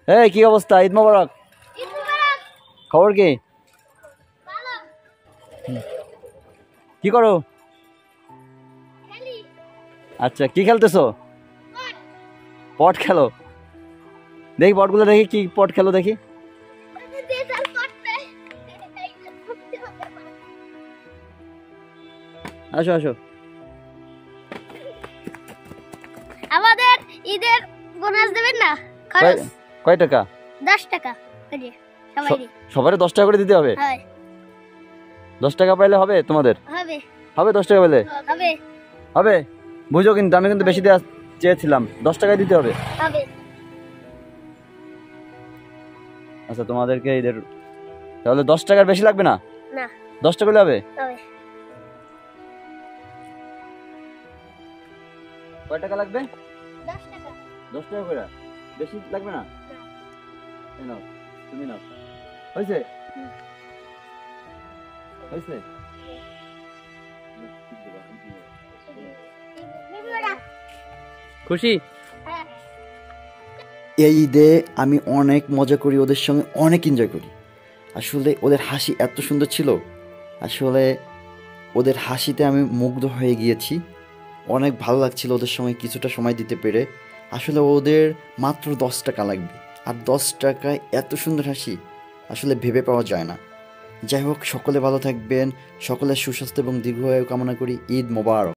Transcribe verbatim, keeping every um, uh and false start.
এই কি অবস্থা? ঈদ মোবারক। খবর কি? কি করো? আচ্ছা, কি খেলতেছো? পট খেলো? দেখি পটগুলো দেখি, কি পট খেলো দেখি। আসো আসো। আমাদের ঈদের বোনাস দেবেন না? কয় টাকা? দশ টাকা করে সবাই। সবারে দশ টাকা করে দিতে হবে? হ্যাঁ। দশ টাকা পাইলে হবে তোমাদের? হবে। হবে দশ টাকা পেলে? হবে। হবে। বুঝো কিন্তু আমি কিন্তু বেশি দেওয়া চেয়েছিলাম, দশ টাকায় দিতে হবে। হবে। আচ্ছা তোমাদেরকে ঈদের তাহলে দশ টাকার বেশি লাগবে না? না। দশ টাকা হবে? হবে। কয় টাকা লাগবে? দশ টাকা। দশ টাকা করে? বেশি লাগবে না? নাও তুমি নাও। হয়েছে? হয়েছে? খুশি? এই ঈদে আমি অনেক মজা করি, ওদের সঙ্গে অনেক এনজয় করি। আসলে ওদের হাসি এত সুন্দর ছিল, আসলে ওদের হাসিতে আমি মুগ্ধ হয়ে গিয়েছি। অনেক ভালো লাগছিল ওদের সঙ্গে কিছুটা সময় দিতে পেরে। আসলে ওদের মাত্র দশ টাকা লাগবে, আর দশ টাকায় এত সুন্দর হাসি আসলে ভেবে পাওয়া যায় না। যাই হোক, সকলে ভালো থাকবেন, সকলের সুস্বাস্থ্য এবং দীর্ঘায়ু কামনা করি। ঈদ মোবারক।